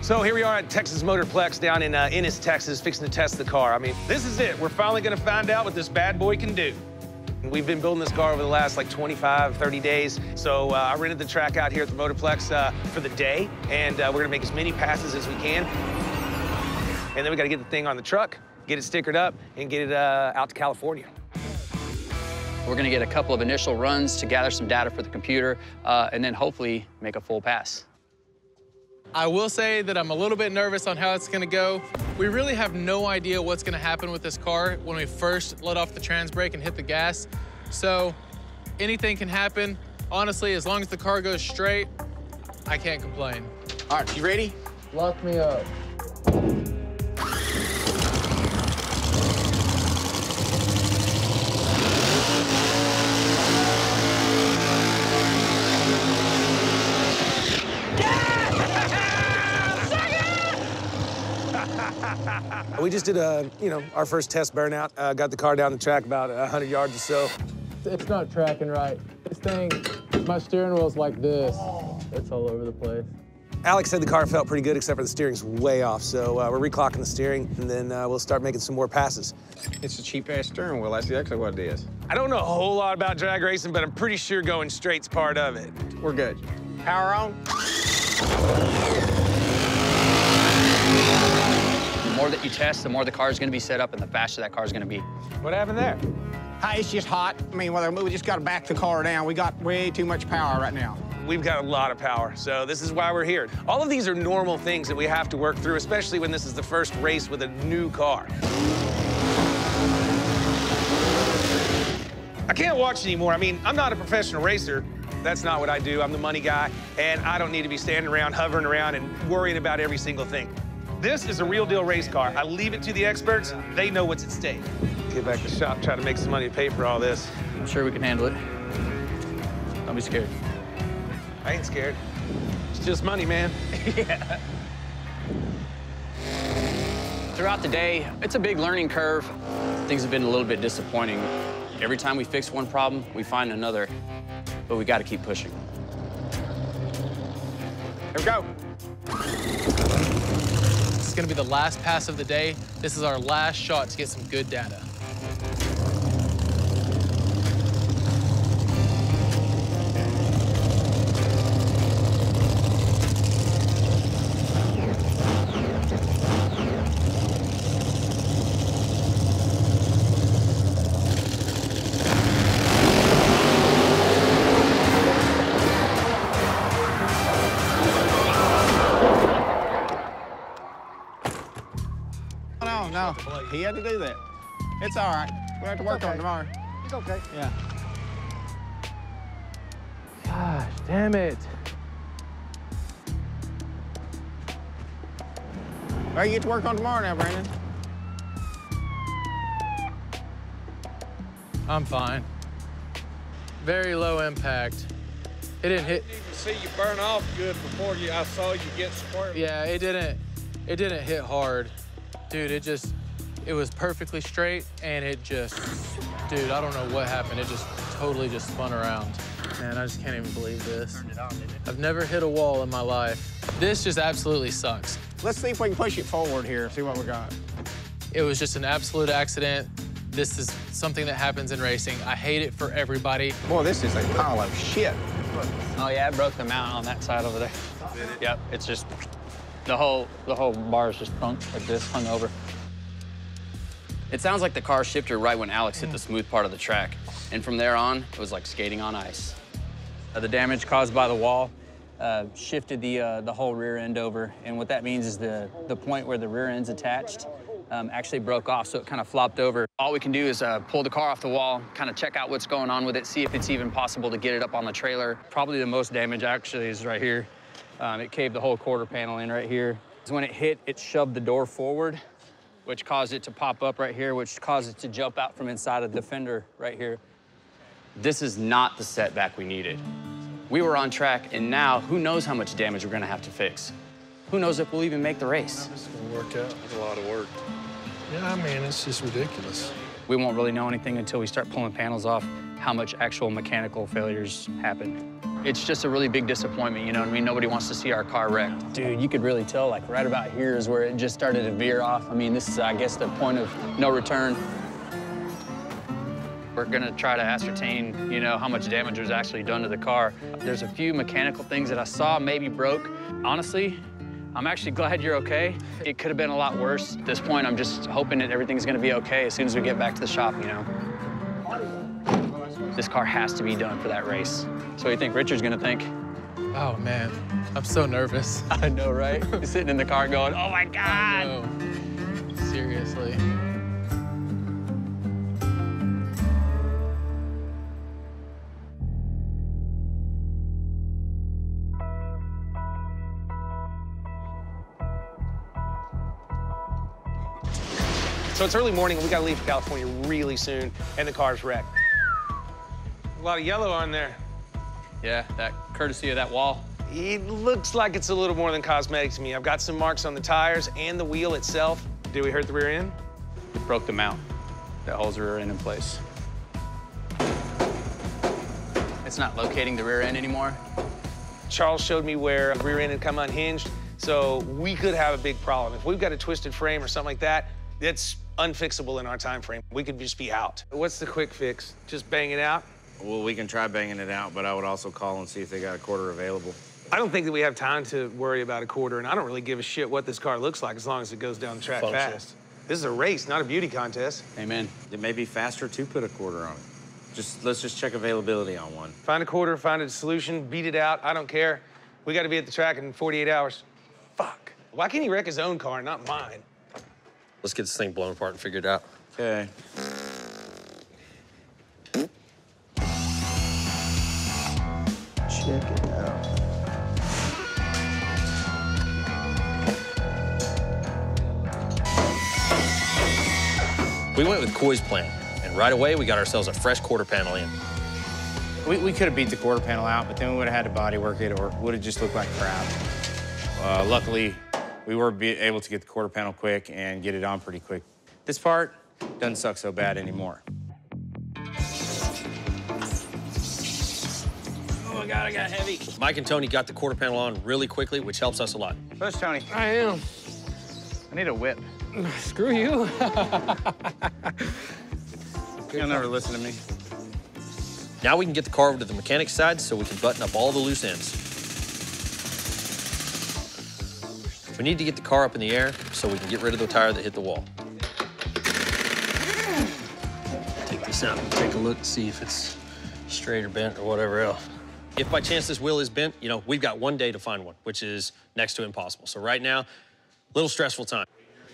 So here we are at Texas Motorplex down in Ennis, Texas, fixing to test the car. I mean, this is it. We're finally gonna find out what this bad boy can do. We've been building this car over the last like 25, 30 days. So I rented the track out here at the Motorplex for the day, and we're gonna make as many passes as we can. And then we gotta get the thing on the truck, get it stickered up, and get it out to California. We're gonna get a couple of initial runs to gather some data for the computer, and then hopefully make a full pass. I will say that I'm a little bit nervous on how it's gonna go. We really have no idea what's gonna happen with this car when we first let off the trans brake and hit the gas. So anything can happen. Honestly, as long as the car goes straight, I can't complain. All right, you ready? Lock me up. We just did our first test burnout. Got the car down the track about 100 yards or so. It's not tracking right. This thing, my steering wheel's like this. It's all over the place. Alex said the car felt pretty good, except for the steering's way off. So we're reclocking the steering, and then we'll start making some more passes. It's a cheap-ass steering wheel. That's exactly what it is. I don't know a whole lot about drag racing, but I'm pretty sure going straight's part of it. We're good. Power on. The more that you test, the more the car's gonna be set up and the faster that car's gonna be. What happened there? Hi, it's just hot. I mean, we just got to back the car down. We got way too much power right now. We've got a lot of power, so this is why we're here. All of these are normal things that we have to work through, especially when this is the first race with a new car. I can't watch anymore. I mean, I'm not a professional racer. That's not what I do. I'm the money guy, and I don't need to be standing around, hovering around, and worrying about every single thing. This is a real deal race car. I leave it to the experts. They know what's at stake. Get back to the shop, try to make some money to pay for all this. I'm sure we can handle it. Don't be scared. I ain't scared. It's just money, man. Yeah. Throughout the day, it's a big learning curve. Things have been a little bit disappointing. Every time we fix one problem, we find another, but we got to keep pushing. Here we go. This is gonna be the last pass of the day. This is our last shot to get some good data. No, he had to do that. It's all right. We'll have to work on it tomorrow. It's okay. Yeah. Gosh, damn it. Well, you get to work on tomorrow now, Brandon. I'm fine. Very low impact. It didn't hit. I need to see you burn off good before I saw you get squirrely. Yeah, it didn't hit hard. Dude, it was perfectly straight, and dude, I don't know what happened. It just totally just spun around. Man, I just can't even believe this. I've never hit a wall in my life. This just absolutely sucks. Let's see if we can push it forward here, see what we got. It was just an absolute accident. This is something that happens in racing. I hate it for everybody. Boy, this is a pile of shit. Oh yeah, it broke the mount on that side over there. Yep, it's just the whole bar is just hung like this, hung over. It sounds like the car shifted right when Alex hit the smooth part of the track, and from there on, it was like skating on ice. The damage caused by the wall shifted the whole rear end over, and what that means is the point where the rear end's attached actually broke off, so it kind of flopped over. All we can do is pull the car off the wall, kind of check out what's going on with it, see if it's even possible to get it up on the trailer. Probably the most damage actually is right here. It caved the whole quarter panel in right here. When it hit, it shoved the door forward, which caused it to pop up right here, which caused it to jump out from inside of the fender right here. This is not the setback we needed. We were on track, and now who knows how much damage we're gonna have to fix. Who knows if we'll even make the race. It's gonna work out. It's a lot of work. Yeah, I mean, it's just ridiculous. We won't really know anything until we start pulling panels off how much actual mechanical failures happen. It's just a really big disappointment, you know what I mean? Nobody wants to see our car wrecked. Dude, you could really tell, like, right about here is where it just started to veer off. I mean, this is, I guess, the point of no return. We're gonna try to ascertain, you know, how much damage was actually done to the car. There's a few mechanical things that I saw maybe broke. Honestly, I'm actually glad you're okay. It could have been a lot worse. At this point, I'm just hoping that everything's gonna be okay as soon as we get back to the shop, you know? This car has to be done for that race. So what do you think Richard's gonna think? Oh, man. I'm so nervous. I know, right? He's sitting in the car going, oh my God! I know. Seriously. So it's early morning, and we gotta leave for California really soon, and the car's wrecked. A lot of yellow on there. Yeah, that courtesy of that wall. It looks like it's a little more than cosmetic to me. I've got some marks on the tires and the wheel itself. Did we hurt the rear end? It broke the mount that holds the rear end in place. It's not locating the rear end anymore. Charles showed me where the rear end had come unhinged, so we could have a big problem. If we've got a twisted frame or something like that, it's unfixable in our time frame. We could just be out. What's the quick fix? Just bang it out? Well, we can try banging it out, but I would also call and see if they got a quarter available. I don't think that we have time to worry about a quarter, and I don't really give a shit what this car looks like as long as it goes down the track fast. This is a race, not a beauty contest. Amen. It may be faster to put a quarter on it. Let's just check availability on one. Find a quarter, find a solution, beat it out. I don't care. We got to be at the track in 48 hours. Fuck. Why can't he wreck his own car, not mine? Let's get this thing blown apart and figured out. Okay. Check it out. We went with Coy's plan, and right away we got ourselves a fresh quarter panel in. We could have beat the quarter panel out, but then we would have had to body work it, or it would have just looked like crap. Luckily, we were able to get the quarter panel quick and get it on pretty quick. This part doesn't suck so bad anymore. Oh my God, I got heavy. Mike and Tony got the quarter panel on really quickly, which helps us a lot. Push, Tony. I am. I need a whip. Screw you. You'll never listen to me. Now we can get the car over to the mechanic's side so we can button up all the loose ends. We need to get the car up in the air so we can get rid of the tire that hit the wall. Take this out and take a look, see if it's straight or bent or whatever else. If by chance this wheel is bent, you know, we've got one day to find one, which is next to impossible. So right now, a little stressful time.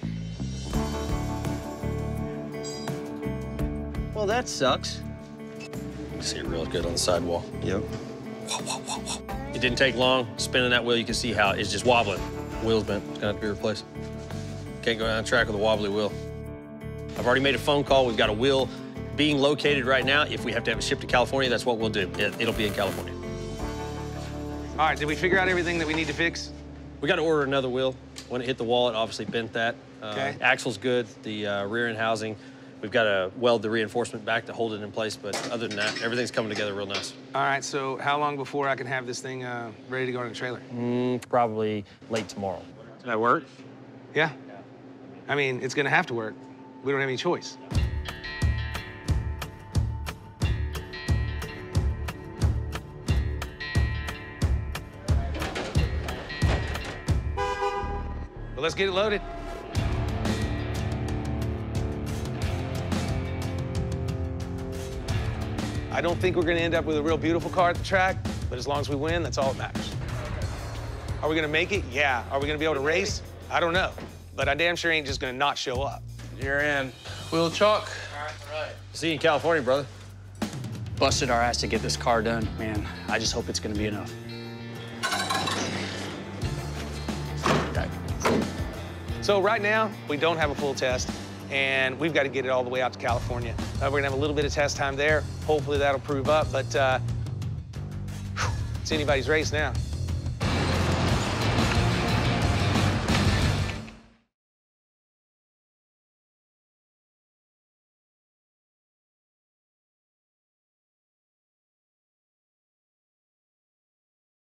Well, that sucks. See it real good on the sidewall. Yep. It didn't take long spinning that wheel. You can see how it's just wobbling. Wheel's bent. It's gonna have to be replaced. Can't go down the track with a wobbly wheel. I've already made a phone call. We've got a wheel being located right now. If we have to have it shipped to California, that's what we'll do. It'll be in California. All right, did we figure out everything that we need to fix? We got to order another wheel. When it hit the wall, it obviously bent that. Okay. Axle's good. The rear end housing. We've got to weld the reinforcement back to hold it in place, but other than that, everything's coming together real nice. All right, so how long before I can have this thing ready to go in the trailer? Probably late tomorrow. Did that work? Yeah. I mean, it's gonna have to work. We don't have any choice. Well, let's get it loaded. I don't think we're gonna end up with a real beautiful car at the track, but as long as we win, that's all that matters. Are we gonna make it? Yeah. Are we gonna be able to race? I don't know. But I damn sure ain't just gonna not show up. You're in. Wheel chalk. All right. See you in California, brother. Busted our ass to get this car done, man. I just hope it's gonna be enough. So right now, we don't have a full test, and we've got to get it all the way out to California. We're gonna have a little bit of test time there. Hopefully that'll prove up, but it's anybody's race now.